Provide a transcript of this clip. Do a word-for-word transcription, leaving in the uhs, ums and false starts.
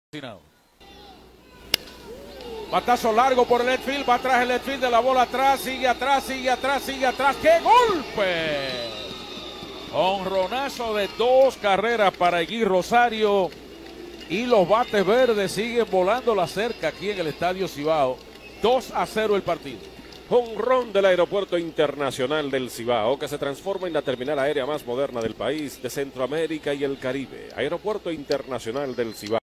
Batazo largo por el left field, va atrás el left field de la bola atrás, sigue atrás, sigue atrás, sigue atrás. ¡Qué golpe! Honronazo de dos carreras para Egui Rosario y los bates verdes siguen volando la cerca aquí en el Estadio Cibao. dos a cero el partido. Jonrón del Aeropuerto Internacional del Cibao, que se transforma en la terminal aérea más moderna del país, de Centroamérica y el Caribe. Aeropuerto Internacional del Cibao.